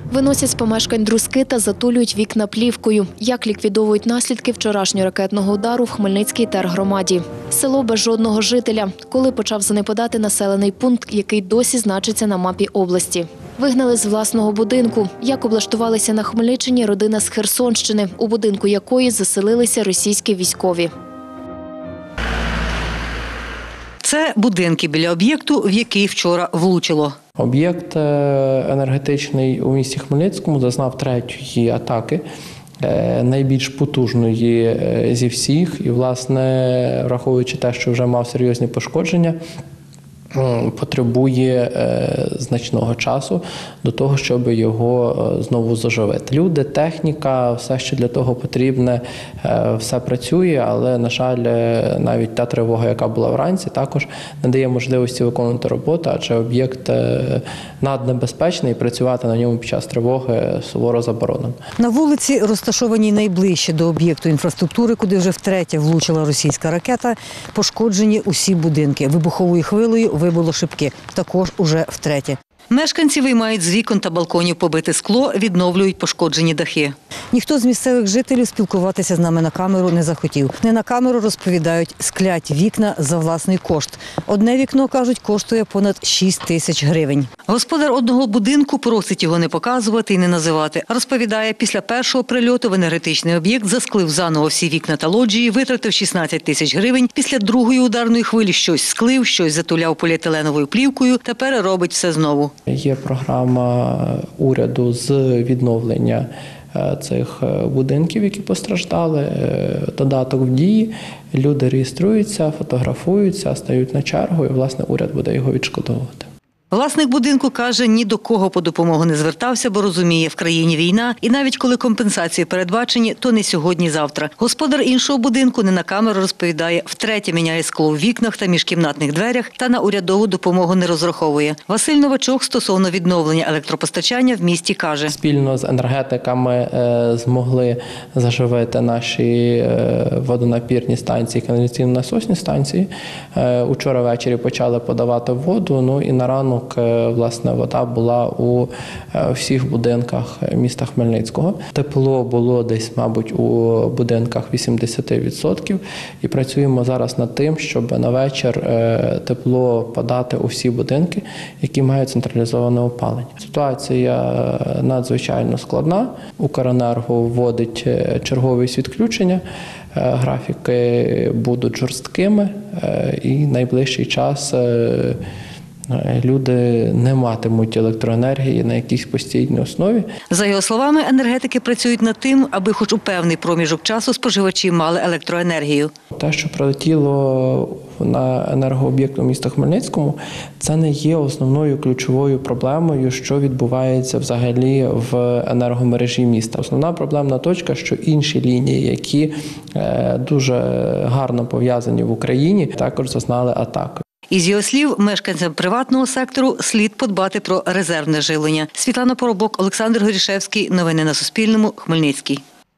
Виносять з помешкань друзки та затулюють вікна плівкою. Як ліквідовують наслідки вчорашнього ракетного удару в Хмельницькій тергромаді. Село без жодного жителя. Коли почав занепадати населений пункт, який досі значиться на мапі області. Вигнали з власного будинку. Як облаштувалися на Хмельниччині родина з Херсонщини, у будинку якої заселилися російські військові. Це будинки біля об'єкту, в який вчора влучило. Об'єкт енергетичний у місті Хмельницькому зазнав третьої атаки, найбільш потужної зі всіх. І, власне, враховуючи те, що вже мав серйозні пошкодження, потребує значного часу до того, щоб його знову заживити. Люди, техніка, все, що для того потрібне, все працює, але, на жаль, навіть та тривога, яка була вранці, також не дає можливості виконувати роботу, адже об'єкт наднебезпечний і працювати на ньому під час тривоги суворо заборонено. На вулиці, розташованій найближче до об'єкту інфраструктури, куди вже втретє влучила російська ракета, пошкоджені усі будинки. Вибуховою хвилею вибило шибки. Також уже втретє. Мешканці виймають з вікон та балконів побите скло, відновлюють пошкоджені дахи. Ніхто з місцевих жителів спілкуватися з нами на камеру не захотів. Не на камеру, розповідають, склять вікна за власний кошт. Одне вікно, кажуть, коштує понад 6 тисяч гривень. Господар одного будинку просить його не показувати і не називати. Розповідає, після першого прильоту в енергетичний об'єкт засклив заново всі вікна та лоджії, витратив 16 тисяч гривень. Після другої ударної хвилі щось склив, щось затуляв поліетиленовою плівкою, тепер робить все знову. Є програма уряду з відновлення цих будинків, які постраждали, додаток в дії. Люди реєструються, фотографуються, стають на чергу і, власне, уряд буде його відшкодовувати. Власник будинку каже, ні до кого по допомогу не звертався, бо розуміє, в країні війна. І навіть коли компенсації передбачені, то не сьогодні-завтра. Господар іншого будинку не на камеру розповідає, втретє міняє скло в вікнах та міжкімнатних дверях та на урядову допомогу не розраховує. Василь Новачок стосовно відновлення електропостачання в місті каже. Спільно з енергетиками змогли заживити наші водонапірні станції, каналізаційно-насосні станції. Учора ввечері почали подавати воду, і на ранок власне, вода була у всіх будинках міста Хмельницького. Тепло було десь, мабуть, у будинках 80%. І працюємо зараз над тим, щоб на вечір тепло подати у всі будинки, які мають централізоване опалення. Ситуація надзвичайно складна. Укренерго вводить черговість відключення. Графіки будуть жорсткими і найближчий час люди не матимуть електроенергії на якійсь постійній основі. За його словами, енергетики працюють над тим, аби хоч у певний проміжок часу споживачі мали електроенергію. Те, що прилетіло на енергооб'єкту міста Хмельницькому, це не є основною ключовою проблемою, що відбувається взагалі в енергомережі міста. Основна проблемна точка, що інші лінії, які дуже гарно пов'язані в Україні, також зазнали атаки. Із його слів, мешканцям приватного сектору слід подбати про резервне живлення. Світлана Поробок, Олександр Горішевський. Новини на Суспільному. Хмельницький.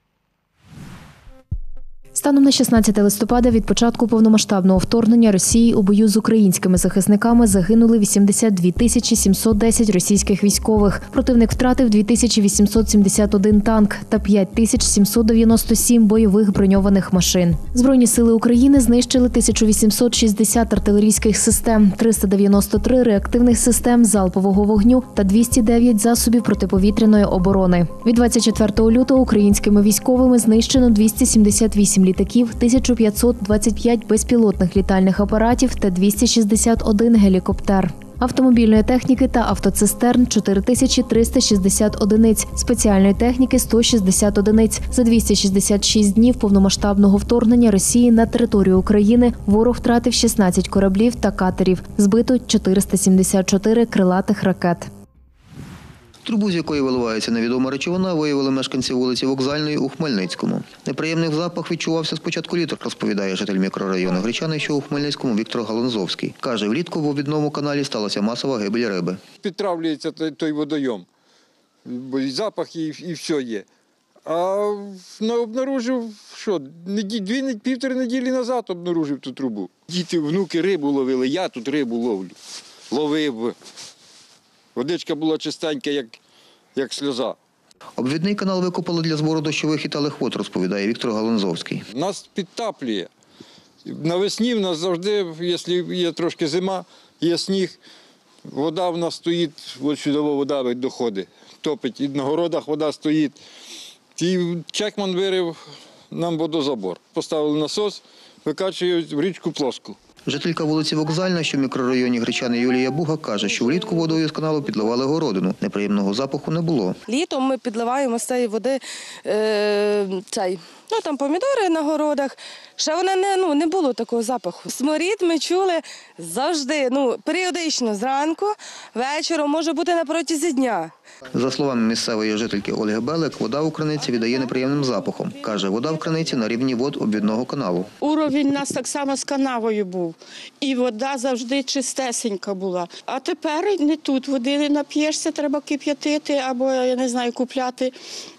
Станом на 16 листопада від початку повномасштабного вторгнення Росії у бою з українськими захисниками загинули 82 710 російських військових. Противник втратив 2871 танк та 5797 бойових броньованих машин. Збройні сили України знищили 1860 артилерійських систем, 393 реактивних систем залпового вогню та 209 засобів протиповітряної оборони. Від 24 лютого українськими військовими знищено 278 літаків, 1525 безпілотних літальних апаратів та 261 гелікоптер. Автомобільної техніки та автоцистерн – 4360 одиниць, спеціальної техніки – 160 одиниць. За 266 днів повномасштабного вторгнення Росії на територію України ворог втратив 16 кораблів та катерів, збито 474 крилатих ракет. Трубу, з якої виливається невідома речовина, виявили мешканці вулиці Вокзальної у Хмельницькому. Неприємний запах відчувався з початку літа, розповідає житель мікрорайону Гречани, що у Хмельницькому Віктор Галанзовський. Каже, влітку в обідному каналі сталася масова гибель риби. Підтравлюється той водойом, бо і запах, і все є. А обнаружив, що півтори неділі назад обнаружив ту трубу. Діти, внуки рибу ловили, я тут рибу ловлю. Ловив. Водичка була чистенька, як як сльоза. Обвідний канал викопали для збору дощових і талих вод, розповідає Віктор Галанзовський. Нас підтаплює. Навесні в нас завжди, якщо є трошки зима, є сніг, вода в нас стоїть, ось сюди вода доходить, топить. І на городах вода стоїть. І Чекман вирив нам водозабор. Поставили насос, викачують в річку Плоску. Жителька вулиці Вокзальна, що в мікрорайоні Гречани Юлія Буга, каже, що влітку водою з каналу підливали городину. Неприємного запаху не було. Літом ми підливаємо з цієї води там помідори на городах. Ще вона не було такого запаху. Сморід ми чули завжди, періодично зранку, вечором, може бути на протязі дня. За словами місцевої жительки Ольги Белик, вода у криниці віддає неприємним запахом. Каже, вода в криниці на рівні вод обвідного каналу. Уровень у нас так само з канавою був. І вода завжди чистесенька була. А тепер не тут води не нап'єшся, треба кип'ятити або, купляти.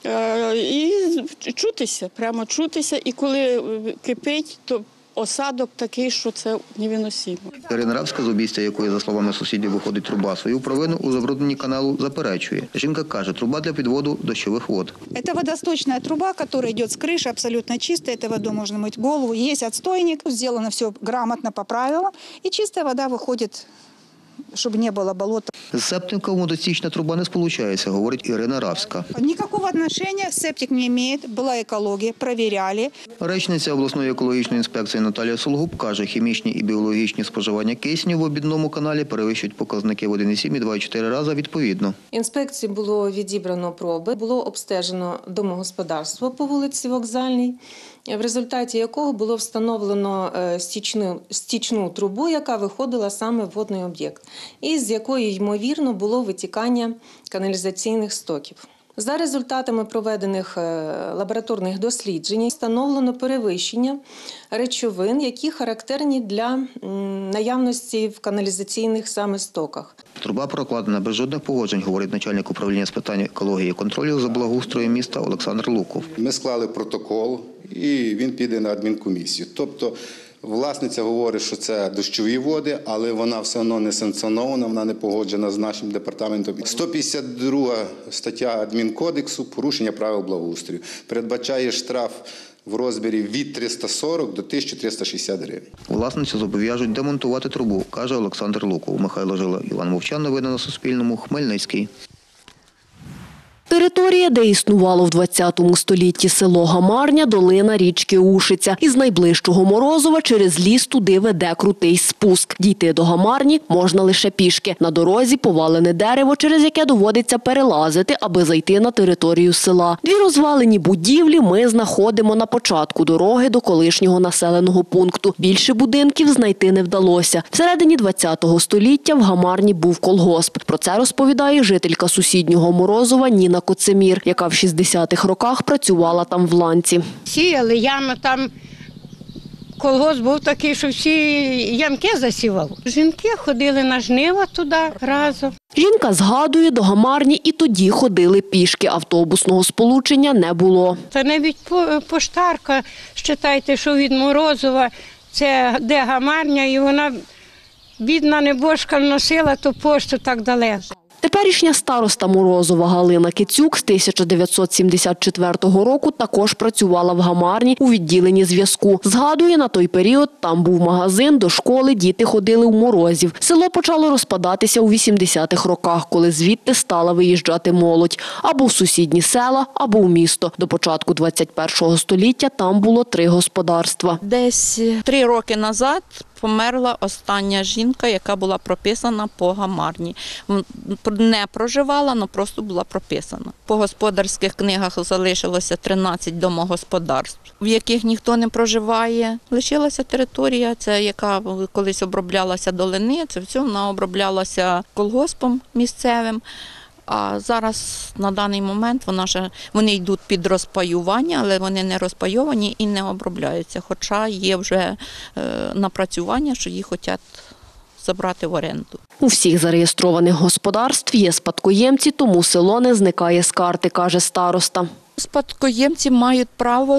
І чутися, прямо чутися. І коли кипить, то осадок такий, що це невиносимо. Ірина Равська, з обійстя якої, за словами сусідів, виходить труба, свою провину у забрудненні каналу заперечує. Жінка каже, труба для підводу дощових вод. Это водосточная труба, которая идет с крыши, абсолютно чистая. Этой водой можно мыть голову. Есть отстойник, сделано все грамотно по правилам. И чистая вода выходит, чтобы не было болота. З септиком водостічна труба не сполучається, говорить Ірина Равська. Никакого отношения септик не имеет. Была экология, проверяли. Речниця обласної екологічної інспекції Наталія Сулгуб каже, хімічні і біологічні споживання кисню в обідному каналі перевищують показники в 1,7 і 2,4 рази відповідно. Інспекції було відібрано проби, було обстежено домогосподарство по вулиці Вокзальній, в результаті якого було встановлено стічну трубу, яка виходила саме в водний об'єкт, і з якої, ймовірно, було витікання каналізаційних стоків. За результатами проведених лабораторних досліджень встановлено перевищення речовин, які характерні для наявності в каналізаційних саме стоках. Труба прокладена без жодних погоджень, говорить начальник управління з питань екології і контролю за благоустроєм міста Олександр Луков. Ми склали протокол і він піде на адмінкомісію. Тобто власниця говорить, що це дощові води, але вона все одно не санкціонована, вона не погоджена з нашим департаментом. 152 стаття адмінкодексу «Порушення правил благоустрою» передбачає штраф в розмірі від 340 до 1360 гривень. Власницю зобов'яжуть демонтувати трубу, каже Олександр Луков. Михайло Жила, Іван Мовчан. Новини на Суспільному. Хмельницький. Територія, де існувало в 20 столітті село Гамарня, долина річки Ушиця. Із найближчого Морозова через ліс туди веде крутий спуск. Дійти до Гамарні можна лише пішки. На дорозі повалене дерево, через яке доводиться перелазити, аби зайти на територію села. Дві розвалені будівлі ми знаходимо на початку дороги до колишнього населеного пункту. Більше будинків знайти не вдалося. Всередині 20 століття в Гамарні був колгосп. Про це розповідає жителька сусіднього Морозова Ніна Коцемір, яка в 60-х роках працювала там в ланці. Сіяли ями, там колгосп був такий, що всі ямки засівав. Жінки ходили на жнива туди разом. Жінка згадує, до Гамарні і тоді ходили пішки. Автобусного сполучення не було. Та навіть поштарка, вважайте, що від Морозова, це де Гамарня, і вона, бідна небожка, носила ту пошту так далеко. Теперішня староста Морозова Галина Кицюк з 1974 року також працювала в Гамарні у відділенні зв'язку. Згадує, на той період там був магазин, до школи діти ходили у Морозів. Село почало розпадатися у 80-х роках, коли звідти стала виїжджати молодь. Або в сусідні села, або в місто. До початку 21-го століття там було 3 господарства. Десь 3 роки назад померла остання жінка, яка була прописана по Гамарні. Не проживала, але просто була прописана. По господарських книгах залишилося 13 домогосподарств, в яких ніхто не проживає. Лишилася територія, це яка колись оброблялася долини, це все вона оброблялася колгоспом місцевим. А зараз, на даний момент, вони йдуть під розпаювання, але вони не розпайовані і не обробляються. Хоча є вже напрацювання, що їх хочуть забрати в оренду. У всіх зареєстрованих господарств є спадкоємці, тому село не зникає з карти, каже староста. Спадкоємці мають право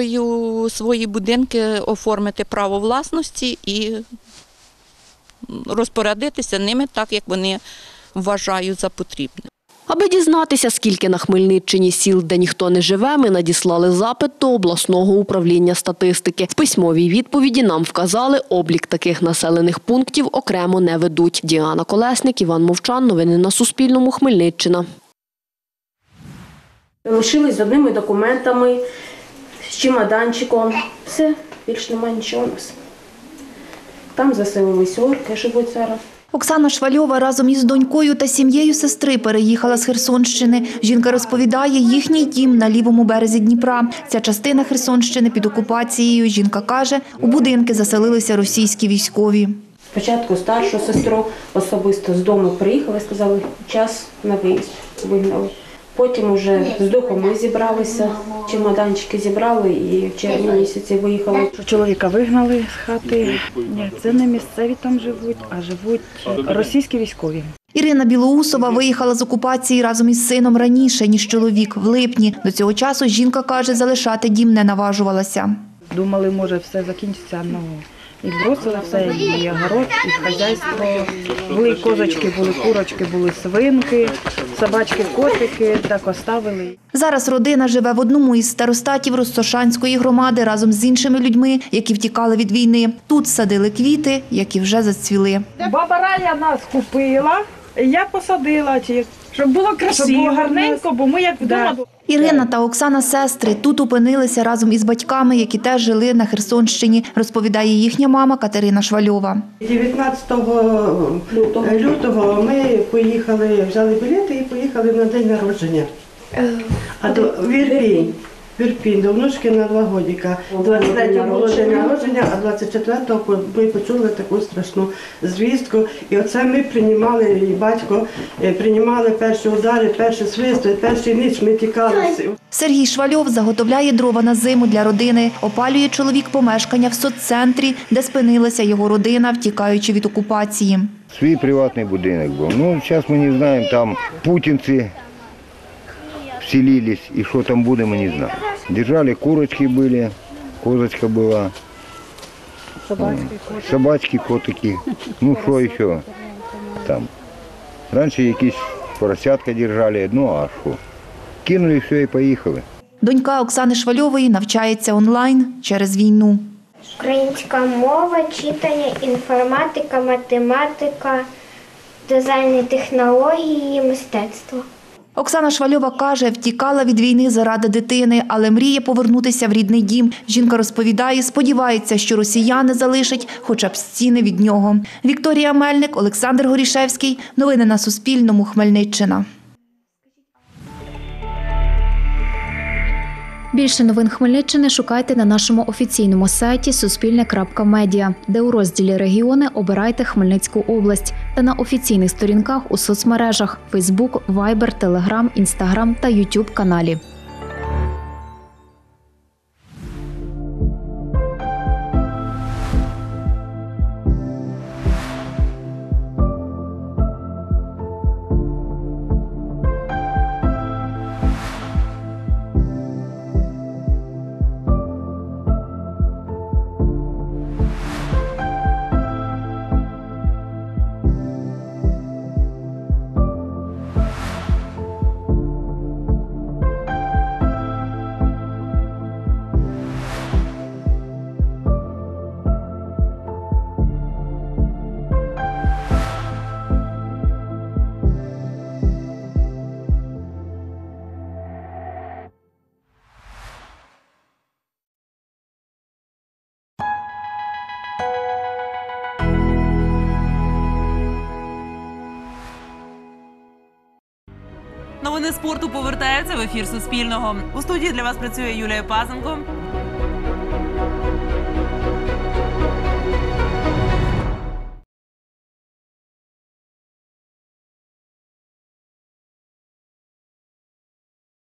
свої будинки оформити право власності і розпорядитися ними так, як вони вважають за потрібне. Аби дізнатися, скільки на Хмельниччині сіл, де ніхто не живе, ми надіслали запит до обласного управління статистики. В письмовій відповіді нам вказали, облік таких населених пунктів окремо не ведуть. Діана Колесник, Іван Мовчан. Новини на Суспільному. Хмельниччина. Лишились з одними документами, з чемоданчиком. Все, більше немає нічого у нас. Там заселились орки, живуть зараз. Оксана Швальова разом із донькою та сім'єю сестри переїхала з Херсонщини. Жінка розповідає, їхній дім на лівому березі Дніпра. Ця частина Херсонщини під окупацією. Жінка каже, у будинки заселилися російські військові. Спочатку старшу сестру особисто з дому приїхали, сказали, час на виїзд, вигнали. Потім вже з духом ми зібралися, чемоданчики зібрали і в червні місяці виїхали. Чоловіка вигнали з хати. Ні, це не місцеві там живуть, а живуть російські військові. Ірина Білоусова виїхала з окупації разом із сином раніше, ніж чоловік, в липні. До цього часу жінка каже, залишати дім не наважувалася. Думали, може все закінчиться, і бросили все, і огород, і хазяйство. Були козочки, були курочки, були свинки, собачки, котики, так оставили. Зараз родина живе в одному із старостатів Ростошанської громади разом з іншими людьми, які втікали від війни. Тут садили квіти, які вже зацвіли. Баба Рая нас купила, я посадила, щоб було красиво, щоб було гарненько, бо ми як вдома. Ірина та Оксана – сестри. Тут опинилися разом із батьками, які теж жили на Херсонщині, розповідає їхня мама Катерина Швальова. 19 лютого ми поїхали, взяли білети і поїхали на день народження. В Ірпінь, до внучки на 2 годика. 23-го було день народження, а 24-го ми почули таку страшну звістку. І оце ми приймали, і батько приймали перші удари, перші свисти, перші ніч ми тікали. Сергій Швальов заготовляє дрова на зиму для родини. Опалює чоловік помешкання в соццентрі, де спинилася його родина, втікаючи від окупації. Свій приватний будинок був. Ну, зараз ми не знаємо, там путінці вселились, и что там будем, мы не знаем. Держали, курочки были, козочка была, собачки, котики, ну что еще там. Раньше якісь поросятка держали, ну а що. Кинули все і поїхали. Донька Оксани Швальової навчається онлайн через війну. Українська мова, читання, інформатика, математика, дизайн і технології, мистецтво. Оксана Швальова каже, втікала від війни заради дитини, але мріє повернутися в рідний дім. Жінка розповідає, сподівається, що росіяни залишать хоча б стіни від нього. Вікторія Мельник, Олександр Горішевський. Новини на Суспільному. Хмельниччина. Більше новин Хмельниччини шукайте на нашому офіційному сайті suspilne.media, де у розділі «Регіони» обирайте Хмельницьку область та на офіційних сторінках у соцмережах – Facebook, Viber, Telegram, Instagram та YouTube каналі. Новини спорту повертаються в ефір Суспільного. У студії для вас працює Юлія Пазенко.